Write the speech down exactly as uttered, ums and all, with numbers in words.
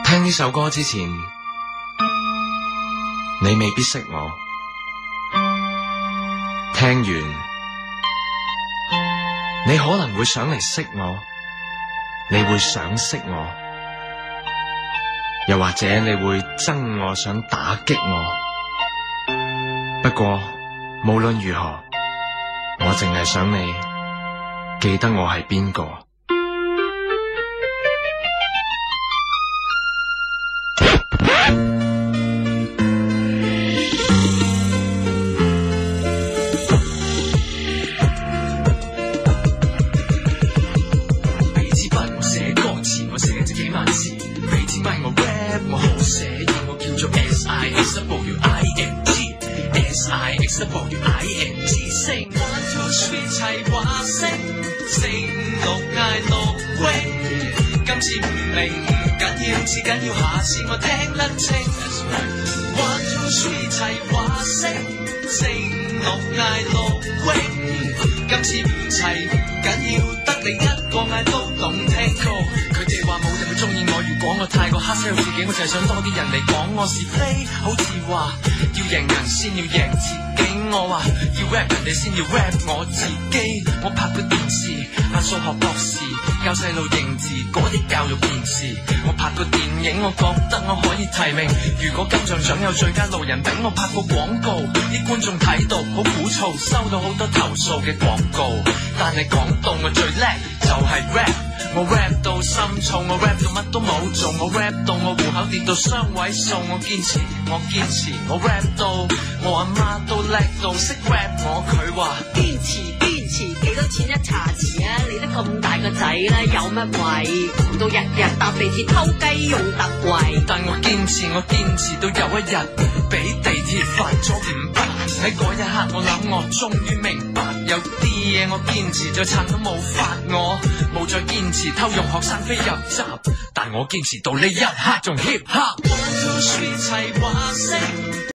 聽呢首歌之前，你未必識我。聽完，你可能會想嚟識我，你會想識我，又或者你會憎我，想打擊我。不過無論如何，我淨係想你記得我係邊個。 W I N G 聲 one two three 齊話聲四五六嗌六 wing 今次唔明唔緊要，至緊要下次我聽得清 one two three 齊話聲四五六嗌六 wing 今次唔齊唔緊要，得你一個嗌都懂聽歌。佢哋話冇人會中意我，如果我太過黑 sell 自己，我就係想多啲人嚟講我是非，好似話要贏人先要贏自己，我話要 rap 人哋先要 rap 我自己。我拍過電視，扮數學博士，教細路認字嗰啲教育電視。我拍過電影，我覺得我可以提名。如果金像獎有最佳路人丙，我拍過廣告，啲觀眾睇到好枯燥，收到好多投訴嘅廣告。但係講到我最叻就係 rap， 我 rap 到心燥，我 rap 到乜都冇做，我 rap 到我戶口跌到雙位數，我堅持，我堅持，我 rap 到我阿媽都叻到識 rap 我，佢話堅持堅持，幾多錢一茶匙啊？你得咁大個仔啦，有乜謂？窮到日日搭地鐵偷雞用特惠， 但我堅持，我堅持到有一日俾地鐵罰咗五百。喺嗰一刻我諗我終於明白，有啲嘢我堅持咗撐都冇法，我冇再堅持偷用學生飛入閘，但我堅持到呢一刻仲 hip hop。One two three 齊話聲。